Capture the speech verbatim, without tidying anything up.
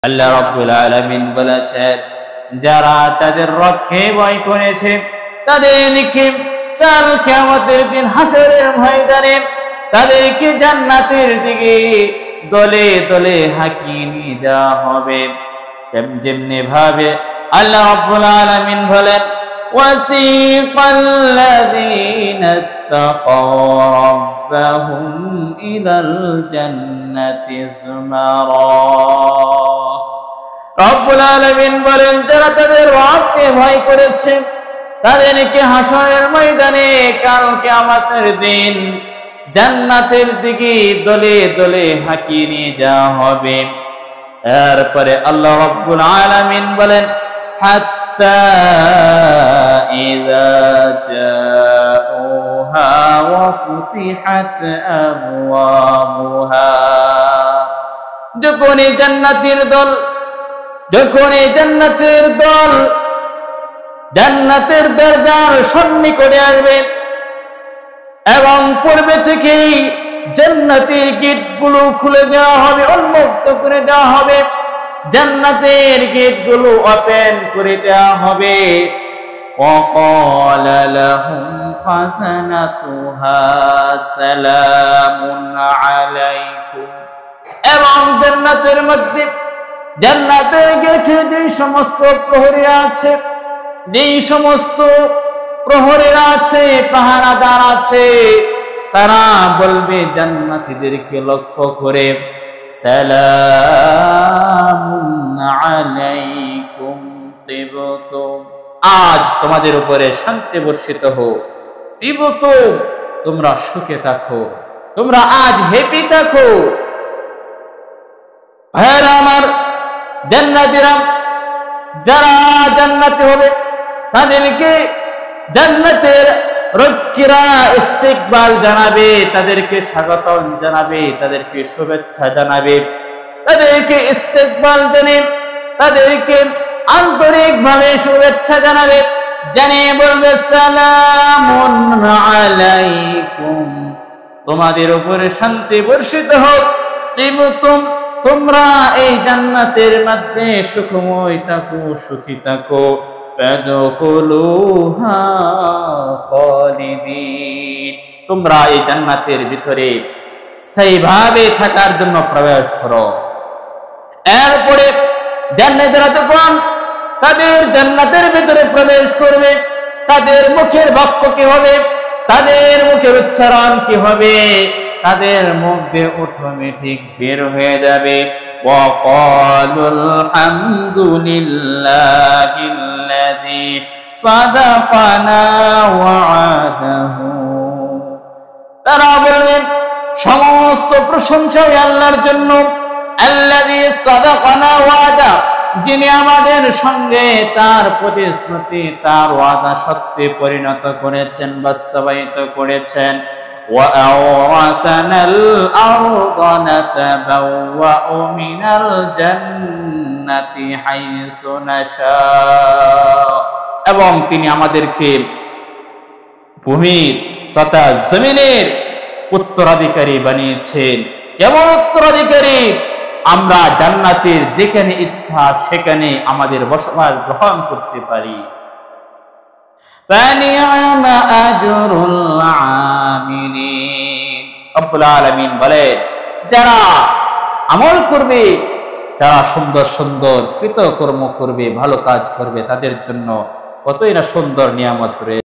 আল্লাহ রাব্বুল আলামিন বলেছেন, যারা তাদের রবকে ভয় করেছে তাদেরকে কাল কিয়ামতের দিন হাসরের ময়দানে তাদেরকে জান্নাতের দিকে দলে দলে হাঁকিয়ে নিয়ে যাওয়া হবে। যেমনি ভাবে আল্লাহ রাব্বুল আলামিন বলেন, ওয়াসিকাল্লাযীনা ইত্তাকাও রাব্বাহুম ইলাল জান্নাতি যুমারা। রব্বুল আলামিন বলেন, যারা তাদের রবকে ভয় করেছে তাদেরকে হাসরের ময়দানে কাল কিয়ামতের দিন জান্নাতের দিকে দলে দলে হাঁকিয়ে নিয়ে যাওয়া হবে। এরপরে আল্লাহ রাব্বুল আলামিন বলেন, হাত্তা ইযা জাউহা ওয়া ফুতিহাত আবওয়াবুহা। যখন এই জান্নাতের দল যখন এই জান্নাতের দল জান্নাতের দরজার সন্নিকটে আসবে এবং পূর্বে থেকেই জান্নাতের গেটগুলো খুলে দেওয়া হবে, উন্মুক্ত করে দেওয়া হবে, জান্নাতের গেটগুলো ওপেন করে দেওয়া হবে। وَقَالَ لَهُمْ خَزَنَتُهَا سَلَامٌ عَلَيْكُمْ। এবং জান্নাতের মধ্যে জান্নাতের গেটে যে সমস্ত প্রহরীরা আছে যে সমস্ত প্রহরীরা আছে পাহারাদার আছে তারা বলবে জান্নাতীদেরকে লক্ষ্য করে, সালামুন আলাইকুম তিবতুম। আজ তোমাদের উপরে শান্তি বর্ষিত হোক, তিবতুম তোমরা সুখে থাকো, তোমরা আজ হ্যাপি থাকো। ভাইরা আমার, জান্নাতীরা যারা জান্নাতে হবে তাদেরকে জান্নাতের রক্ষীরা ইস্তিকবাল জানাবে, তাদেরকে স্বাগতম জানাবে, তাদেরকে শুভেচ্ছা জানাবে, তাদেরকে ইস্তিকবাল জানাবে, তাদেরকে আন্তরিকভাবে শুভেচ্ছা জানাবে, জানিয়ে বলবে সালামুন আলাইকুম, তোমাদের উপরে শান্তি বর্ষিত হোক, তিবতুম তোমরা এই জান্নাতের মধ্যে সুখময় থাকো, সুখী থাকো, ফাদখুলুহা খালিদিন, তোমরা এই জান্নাতের ভিতরে স্থায়ীভাবে থাকার জন্য প্রবেশ করো। এরপরে জান্নাতীরা যখন তাদের জান্নাতের ভিতরে প্রবেশ করবে তাদের মুখের বাক্য কি হবে, তাদের মুখের উচ্চারণ কি হবে, তাদের মুখ দিয়ে অটোমেটিক বের হয়ে যাবে, ওয়াকালুল হামদুলিল্লাহিল্লাযী সাদাকানা ওয়া'দাহু। তারা বলবেন সমস্ত প্রশংসা আল্লাহর জন্য, আল্লাযী সাদাকানা ওয়া'দা, যিনি আমাদের সঙ্গে তার প্রতিশ্রুতি তার ওয়াদা সত্যে পরিণত করেছেন, বাস্তবায়িত করেছেন। وَأَوْرَثَنَا الْأَرْضَ نَتَبَوَّأُ مِنَ الْجَنَّةِ حَيْثُ نَشَاءُ। এবং তিনি আমাদেরকে ভূমির তথা জমিনের উত্তরাধিকারী বানিয়েছেন। কেমন উত্তরাধিকারী? আমরা জান্নাতের যেখানে ইচ্ছা সেখানে আমাদের বসবাস গ্রহণ করতে পারি। فَنِعْمَ أَجْرُ الْعَامِلِينَ। রব্বুল আলামিন বলে, যারা আমল করবে, যারা সুন্দর সুন্দর কৃতকর্ম করবে, ভালো কাজ করবে, তাদের জন্য কতই না সুন্দর নিয়ামত রয়েছে।